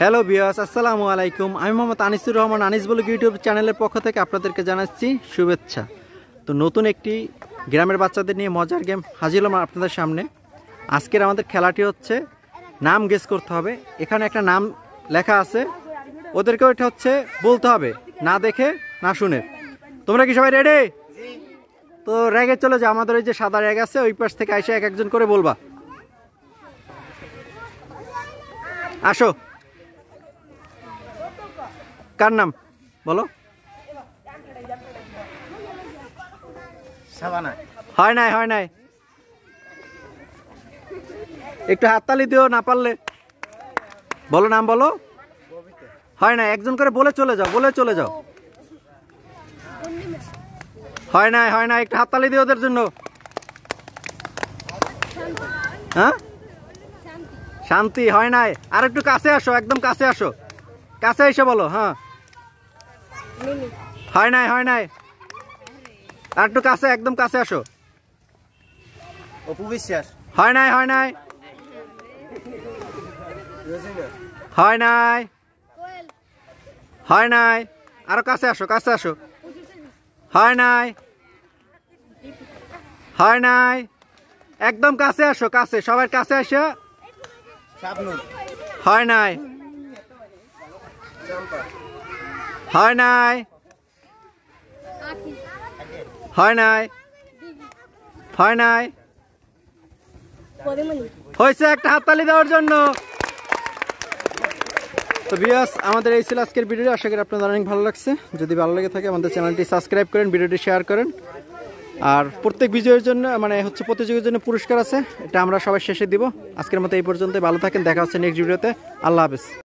Hello viewers, আসসালামু আলাইকুম। আমি মোহাম্মদ আনিসুর রহমান, আনিস ব্লগ ইউটিউব চ্যানেলের পক্ষ থেকে আপনাদেরকে জানাচ্ছি শুভেচ্ছা। তো নতুন একটি গ্রামের বাচ্চাদের নিয়ে মজার গেম হাজির হলাম আপনাদের সামনে। আজকের আমাদের খেলাটি হচ্ছে নাম গেস করতে হবে। এখানে একটা নাম লেখা আছে, ওদেরকে ওইটা হচ্ছে বলতে হবে না দেখে না শুনে। তোমরা কি সবাই রেডি? তো র্যাগে চলে যাও, আমাদের ওই যে সাদা র্যাগ আছে ওই পাশ থেকে এসে এক একজন করে বলবা। আসো, কার নাম বলো? হয় নাই, হয় নাই, একটু হাততালি দিও না পারলে। বলো নাম বলো। হয় নাই, একজন করে বলে চলে যাও, বলে চলে যাও। হয় নাই, হয় নাই, একটু হাততালি দিও ওদের জন্য। হ্যাঁ, শান্তি। হয় নাই, আর একটু কাছে আসো, একদম কাছে আসো, কাছে এসে বলো। হ্যাঁ, হয় নাই, হয় নাই, আর একটু কাছে, একদম কাছে আসো। অপু বিশ্বাস। হয় নাই, হয় নাই, হয় নাই, হয় নাই, আরো কাছে আসো, কাছে আসো। হয় নাই, হয় নাই, একদম কাছে আসো, কাছে, সবার কাছে আসো। হয় নাই, হয় নাই, হয় নাই, হয় নাই, হয়েছে। একটা হাততালি দেওয়ার জন্য। তো ভিউয়ার্স, আমাদের এই ছিল আজকের ভিডিও। আশা করি আপনাদের অনেক ভালো লাগছে। যদি ভালো লেগে থাকে আমাদের চ্যানেলটি সাবস্ক্রাইব করেন, ভিডিওটি শেয়ার করেন। আর প্রত্যেক বিজয়ের জন্য প্রতিযোগীর জন্য পুরস্কার আছে, এটা আমরা সবাই শেষে দিব। আজকের মতো এই পর্যন্ত, ভালো থাকেন, দেখা হচ্ছে নেক্সট ভিডিওতে। আল্লাহ হাফেজ।